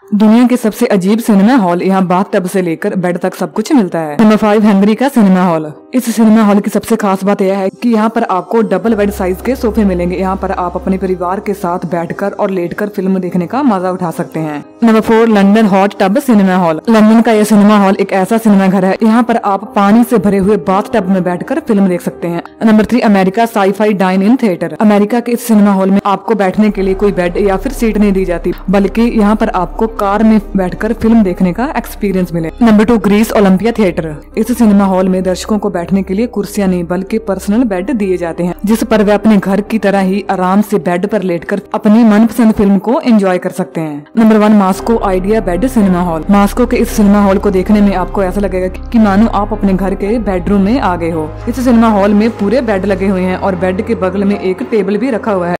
दुनिया के सबसे अजीब सिनेमा हॉल, यहाँ बाथटब से लेकर बेड तक सब कुछ मिलता है। नंबर 5, हंगरी का सिनेमा हॉल। इस सिनेमा हॉल की सबसे खास बात यह है कि यहाँ पर आपको डबल बेड साइज के सोफे मिलेंगे। यहाँ पर आप अपने परिवार के साथ बैठकर और लेटकर फिल्म देखने का मजा उठा सकते हैं। नंबर 4, London hot tub cinema hall. London का यह सिनेमा हॉल एक ऐसा सिनेमा घर है, यहाँ पर आप पानी से भरे हुए बाथटब में बैठकर फिल्म देख सकते हैं। नंबर 3, America sci fi dine in theatre. America के इस सिनेमा हॉल में आपको बैठने के लिए कोई बेड या फिर सीट नहीं दी जाती, बल्कि यहाँ पर आपको कार में बैठकर फिल्म देखने का एक्सपीरियंस मिले। नंबर 2, ग्रीस ओलंपिया थिएटर। इस सिनेमा हॉल में दर्शकों को बैठने के लिए कुर्सियां नहीं बल्कि पर्सनल बेड दिए जाते हैं, जिस पर वे अपने घर की तरह ही आराम से बेड पर लेटकर अपनी मनपसंद फिल्म को एंजॉय कर सकते हैं। नंबर 1, Moscow idea bed cinema hall. Moscow के इस सिनेमा हॉल को देखने में आपको ऐसा लगेगा कि मानो आप अपने घर के बेडरूम में आ गए हो। इस सिनेमा हॉल में पूरे बेड लगे हुए हैं और बेड के बगल में एक टेबल भी रखा हुआ है।